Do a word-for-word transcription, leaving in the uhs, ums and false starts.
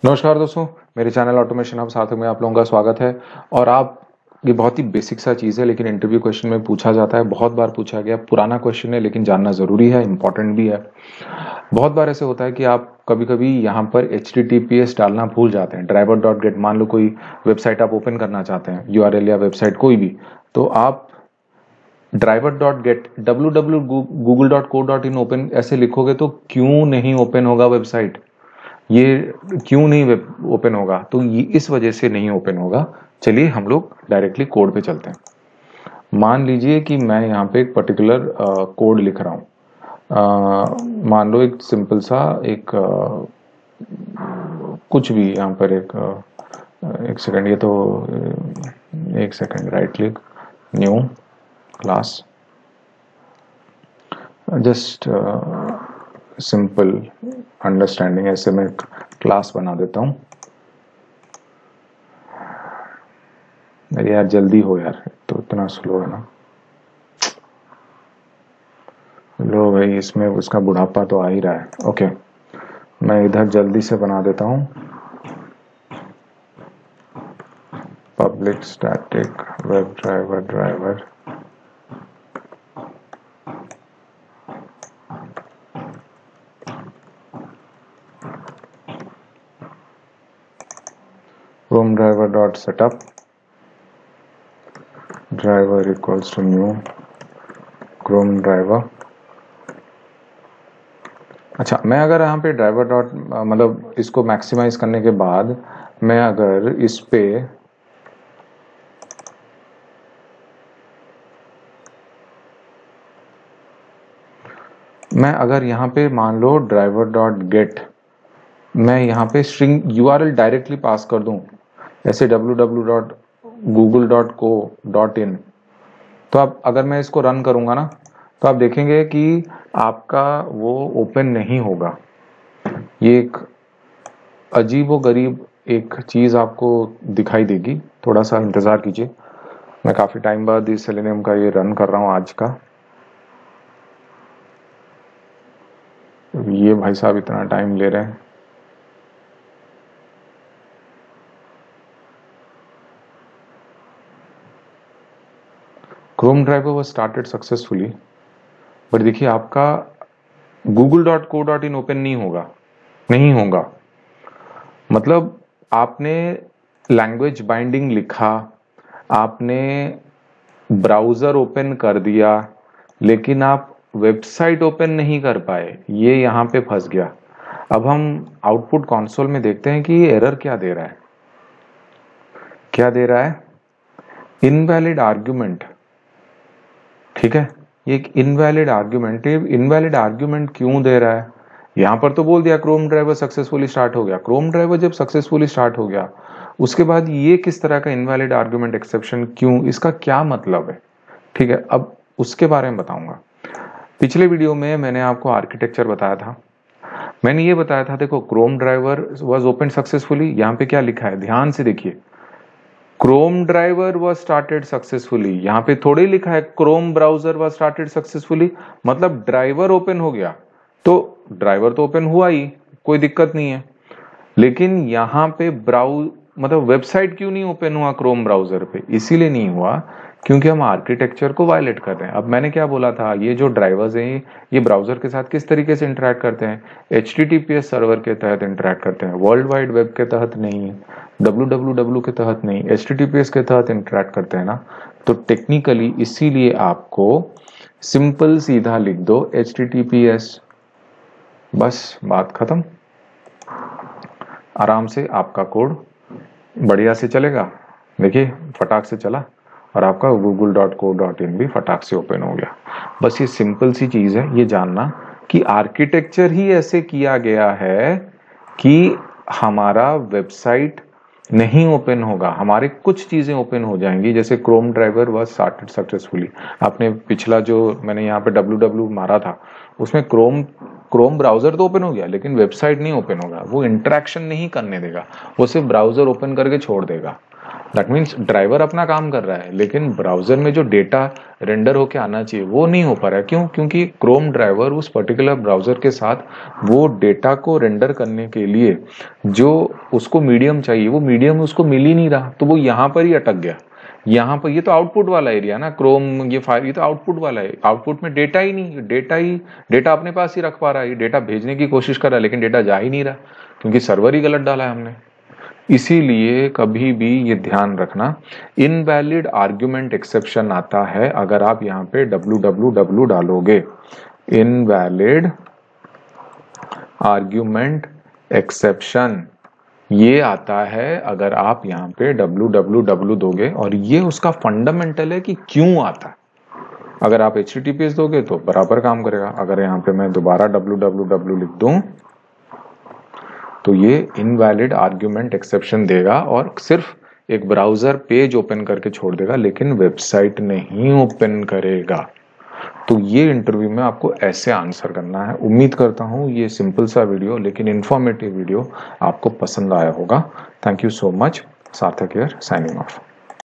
नमस्कार दोस्तों, मेरे चैनल ऑटोमेशन हब साथियों में आप लोगों का स्वागत है। और आप ये बहुत ही बेसिक सा चीज़ है, लेकिन इंटरव्यू क्वेश्चन में पूछा जाता है, बहुत बार पूछा गया। पुराना क्वेश्चन है लेकिन जानना ज़रूरी है, इंपॉर्टेंट भी है। बहुत बार ऐसे होता है कि आप कभी कभी यहाँ पर H T T P S डालना भूल जाते हैं। ड्राइवर डॉट गेट, मान लो कोई वेबसाइट आप ओपन करना चाहते हैं, यू आर एल या वेबसाइट कोई भी, तो आप driver dot get W W Google dot co dot in open ऐसे लिखोगे तो क्यों नहीं ओपन होगा वेबसाइट? ये क्यों नहीं ओपन होगा? तो ये इस वजह से नहीं ओपन होगा। चलिए हम लोग डायरेक्टली कोड पे चलते हैं। मान लीजिए कि मैं यहाँ पे एक पर्टिकुलर कोड लिख रहा हूँ। मान लो एक सिंपल सा एक आ, कुछ भी यहाँ पर एक आ, एक सेकंड, ये तो एक second, right click, new class, just simple understanding, ऐसे मैं क्लास बना देता हूँ। अरे यार जल्दी हो यार, तो इतना स्लो है ना। लो भाई, इसमें उसका बुढ़ापा तो आ ही रहा है। ओके, मैं इधर जल्दी से बना देता हूँ। Public static web driver driver Chrome driver dot setup driver equals to new Chrome driver। अच्छा, मैं अगर यहाँ पे ड्राइवर डॉट मतलब इसको मैक्सिमाइज करने के बाद मैं अगर इस पे मैं अगर यहाँ पे मान लो ड्राइवर डॉट गेट, मैं यहाँ पे स्ट्रिंग यूआरएल डायरेक्टली पास कर दूं, ऐसे W W dot Google dot co dot in, तो अब अगर मैं इसको रन करूंगा ना, तो आप देखेंगे कि आपका वो ओपन नहीं होगा। ये एक अजीबो गरीब एक चीज आपको दिखाई देगी। थोड़ा सा इंतजार कीजिए, मैं काफी टाइम बाद इस सेलेनियम का ये रन कर रहा हूँ आज का। ये भाई साहब इतना टाइम ले रहे हैं। Chrome driver was started successfully, but देखिए आपका Google dot co dot in open नहीं होगा, नहीं होगा। मतलब आपने लैंग्वेज बाइंडिंग लिखा, आपने ब्राउजर ओपन कर दिया, लेकिन आप वेबसाइट ओपन नहीं कर पाए। ये यहाँ पे फंस गया। अब हम आउटपुट कंसोल में देखते हैं कि ये एरर क्या दे रहा है। क्या दे रहा है? Invalid argument. ठीक है, ये एक इनवैलिड आर्ग्यूमेंट। इनवैलिड आर्ग्यूमेंट क्यों दे रहा है? यहां पर तो बोल दिया क्रोम ड्राइवर सक्सेसफुली स्टार्ट हो गया। क्रोम ड्राइवर जब सक्सेसफुली स्टार्ट हो गया, उसके बाद ये किस तरह का इनवैलिड आर्ग्यूमेंट एक्सेप्शन क्यों, इसका क्या मतलब है? ठीक है, अब उसके बारे में बताऊंगा। पिछले वीडियो में मैंने आपको आर्किटेक्चर बताया था। मैंने ये बताया था, देखो Chrome driver was open successfully. यहाँ पे क्या लिखा है, ध्यान से देखिए, Chrome driver was started successfully. यहाँ पे थोड़ी लिखा है Chrome browser was started successfully, मतलब ड्राइवर ओपन हो गया। तो ड्राइवर तो ओपन हुआ ही, कोई दिक्कत नहीं है, लेकिन यहाँ पे ब्राउज मतलब वेबसाइट क्यों नहीं ओपन हुआ क्रोम ब्राउजर पे? इसीलिए नहीं हुआ क्योंकि हम आर्किटेक्चर को वायलेट कर रहे हैं। अब मैंने क्या बोला था, ये जो ड्राइवर्स हैं ये ब्राउजर के साथ किस तरीके से इंटरेक्ट करते हैं? H T T P S server के तहत इंटरेक्ट करते हैं, वर्ल्ड वाइड वेब के तहत नहीं, डब्ल्यू डब्ल्यू डब्ल्यू के तहत नहीं, H T T P S के तहत इंटरेक्ट करते हैं ना। तो टेक्निकली इसीलिए आपको सिंपल सीधा लिख दो H T T P S, बस बात खत्म। आराम से आपका कोड बढ़िया से चलेगा। देखिए फटाक से चला और आपका Google dot co dot in भी फटाक से ओपन हो गया। बस ये सिंपल सी चीज है, ये जानना कि आर्किटेक्चर ही ऐसे किया गया है कि हमारा वेबसाइट नहीं ओपन होगा, हमारे कुछ चीजें ओपन हो जाएंगी। जैसे Chrome driver was started successfully, आपने पिछला जो मैंने यहाँ पे डब्ल्यू डब्ल्यू मारा था, उसमें क्रोम क्रोम ब्राउजर तो ओपन हो गया, लेकिन वेबसाइट नहीं ओपन होगा। वो इंटरेक्शन नहीं करने देगा, वो सिर्फ ब्राउजर ओपन करके छोड़ देगा। दैट मीन्स ड्राइवर अपना काम कर रहा है, लेकिन ब्राउजर में जो डेटा रेंडर होके आना चाहिए वो नहीं हो पा रहा है। क्यों? क्योंकि क्रोम ड्राइवर उस पर्टिकुलर ब्राउजर के साथ वो डेटा को रेंडर करने के लिए जो उसको मीडियम चाहिए वो मीडियम उसको मिल ही नहीं रहा, तो वो यहाँ पर ही अटक गया। यहाँ पर ये तो आउटपुट वाला एरिया ना, क्रोम ये फाइल ये तो आउटपुट वाला है, आउटपुट में डेटा ही नहीं, डेटा ही डेटा अपने पास ही रख पा रहा है, डेटा भेजने की कोशिश कर रहा है लेकिन डेटा जा ही नहीं रहा क्योंकि सर्वर ही गलत डाला है हमने। इसीलिए कभी भी ये ध्यान रखना, इनवैलिड आर्ग्यूमेंट एक्सेप्शन आता है अगर आप यहाँ पे डब्ल्यू डब्ल्यू डब्ल्यू डालोगे। इनवैलिड आर्ग्यूमेंट एक्सेप्शन ये आता है अगर आप यहाँ पे डब्ल्यू डब्ल्यू डब्ल्यू दोगे, और ये उसका फंडामेंटल है कि क्यों आता है। अगर आप H T T P S दोगे तो बराबर काम करेगा। अगर यहाँ पे मैं दोबारा डब्ल्यू डब्ल्यू डब्ल्यू लिख दूं तो ये इनवैलिड आर्ग्यूमेंट एक्सेप्शन देगा और सिर्फ एक ब्राउजर पेज ओपन करके छोड़ देगा, लेकिन वेबसाइट नहीं ओपन करेगा। तो ये इंटरव्यू में आपको ऐसे आंसर करना है। उम्मीद करता हूँ ये सिंपल सा वीडियो लेकिन इंफॉर्मेटिव वीडियो आपको पसंद आया होगा। Thank you so much. Sarthak here, signing of.